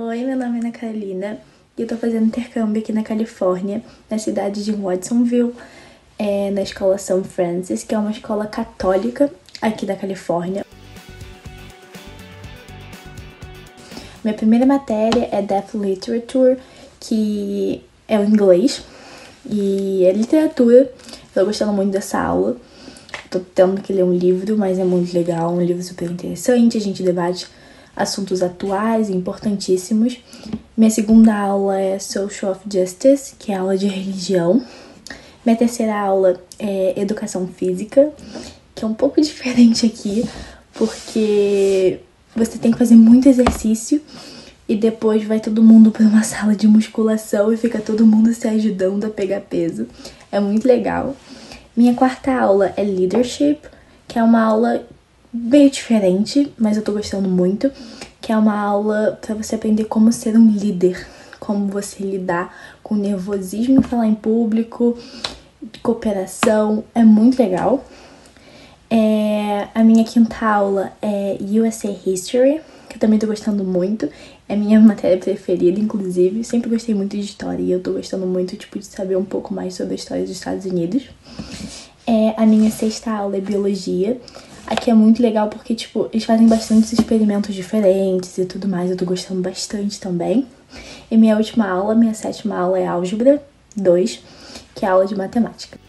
Oi, meu nome é Ana Carolina e eu tô fazendo intercâmbio aqui na Califórnia, na cidade de Watsonville, na escola São Francis, que é uma escola católica aqui da Califórnia. Minha primeira matéria é Deaf Literature, que é o inglês, e é literatura. Tô gostando muito dessa aula. Tô tendo que ler um livro, mas é muito legal, um livro super interessante. A gente debate assuntos atuais e importantíssimos. Minha segunda aula é Social of Justice, que é a aula de religião. Minha terceira aula é Educação Física, que é um pouco diferente aqui, porque você tem que fazer muito exercício e depois vai todo mundo para uma sala de musculação e fica todo mundo se ajudando a pegar peso. É muito legal. Minha quarta aula é Leadership, que é uma aula bem diferente, mas eu tô gostando muito, que é uma aula para você aprender como ser um líder, como você lidar com nervosismo em falar em público, cooperação, é muito legal. A minha quinta aula é USA History, que eu também tô gostando muito, é a minha matéria preferida, inclusive, sempre gostei muito de história e eu tô gostando muito, de saber um pouco mais sobre a história dos Estados Unidos. A minha sexta aula é Biologia. Aqui é muito legal porque, eles fazem bastante experimentos diferentes e tudo mais. Eu tô gostando bastante também. E minha última aula, minha sétima aula é Álgebra 2, que é a aula de matemática.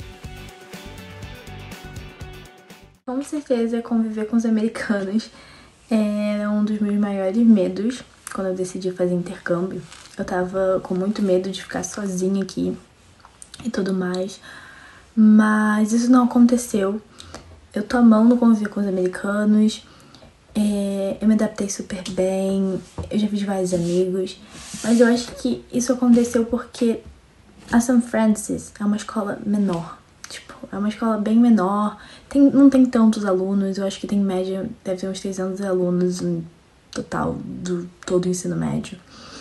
Com certeza, conviver com os americanos era um dos meus maiores medos quando eu decidi fazer intercâmbio. Eu tava com muito medo de ficar sozinha aqui e tudo mais. Mas isso não aconteceu. Eu tô amando conviver com os americanos. Eu me adaptei super bem. Eu já fiz vários amigos. Mas eu acho que isso aconteceu porque a São Francis é uma escola menor. É uma escola bem menor. Não tem tantos alunos. Eu acho que tem em média, deve ter uns 300 alunos no total do todo o ensino médio.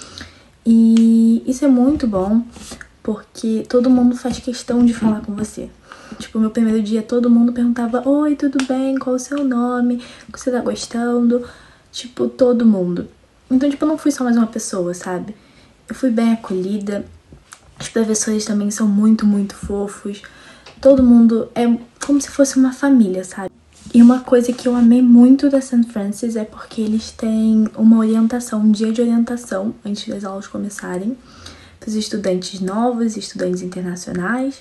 E isso é muito bom, porque todo mundo faz questão de falar com você. Meu primeiro dia todo mundo perguntava: oi, tudo bem? Qual o seu nome? O que você tá gostando? Todo mundo. Então, eu não fui só mais uma pessoa, sabe? Eu fui bem acolhida. Os professores também são muito, muito fofos. Todo mundo é como se fosse uma família, sabe? E uma coisa que eu amei muito da St. Francis é porque eles têm uma orientação, um dia de orientação antes das aulas começarem, para os estudantes novos, estudantes internacionais.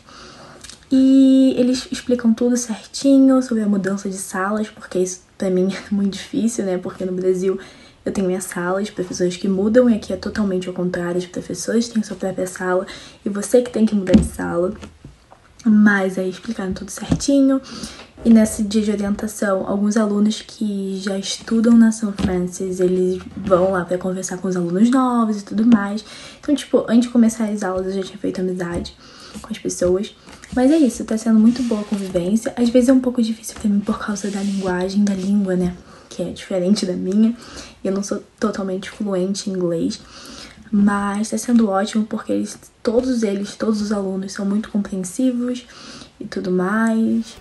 E eles explicam tudo certinho sobre a mudança de salas, porque isso pra mim é muito difícil, né? Porque no Brasil eu tenho minha sala, os professores que mudam, e aqui é totalmente ao contrário, os professores têm sua própria sala e você que tem que mudar de sala. Mas aí explicaram tudo certinho. E nesse dia de orientação, alguns alunos que já estudam na São Francis, eles vão lá pra conversar com os alunos novos e tudo mais. Então, antes de começar as aulas, eu já tinha feito amizade com as pessoas. Mas é isso, tá sendo muito boa a convivência. Às vezes é um pouco difícil pra mim por causa da linguagem, da língua, né? Que é diferente da minha. Eu não sou totalmente fluente em inglês. Mas tá sendo ótimo porque todos os alunos são muito compreensivos e tudo mais.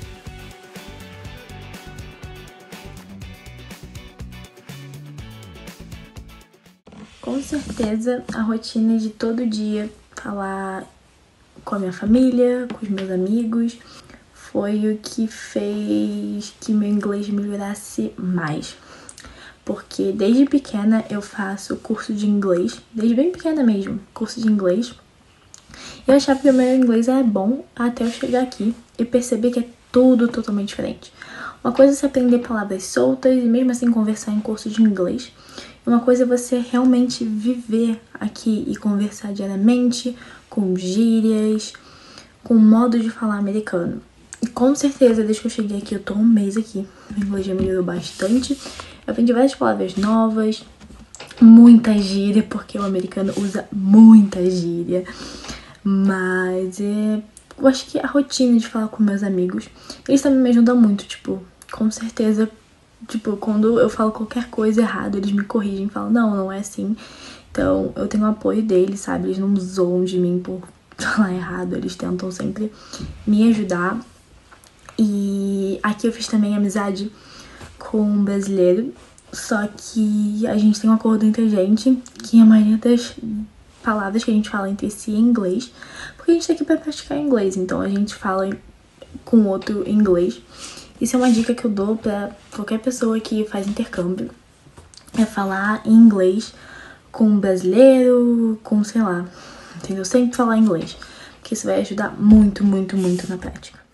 Com certeza, a rotina de todo dia falar com a minha família, com os meus amigos, foi o que fez que meu inglês melhorasse mais. Porque desde pequena eu faço curso de inglês, desde bem pequena mesmo, curso de inglês. Eu achava que o meu inglês era bom até eu chegar aqui e perceber que é tudo totalmente diferente. Uma coisa é você aprender palavras soltas e mesmo assim conversar em curso de inglês. Uma coisa é você realmente viver aqui e conversar diariamente, com gírias, com modo de falar americano. E com certeza, desde que eu cheguei aqui, eu tô um mês aqui, meu inglês já melhorou bastante. Eu aprendi várias palavras novas, muita gíria, porque o americano usa muita gíria. Mas eu acho que a rotina de falar com meus amigos, eles também me ajudam muito, com certeza. Quando eu falo qualquer coisa errada, eles me corrigem e falam: não é assim. Então, eu tenho o apoio deles, sabe? Eles não zoam de mim por falar errado, eles tentam sempre me ajudar. E aqui eu fiz também amizade com um brasileiro Só que a gente tem um acordo entre a gente que a maioria das palavras que a gente fala entre si é em inglês, porque a gente tá aqui pra praticar inglês, então a gente fala com outro em inglês. Isso é uma dica que eu dou pra qualquer pessoa que faz intercâmbio, é falar em inglês com um brasileiro, com, sei lá, entendeu? Sempre falar inglês, porque isso vai ajudar muito, muito, muito na prática.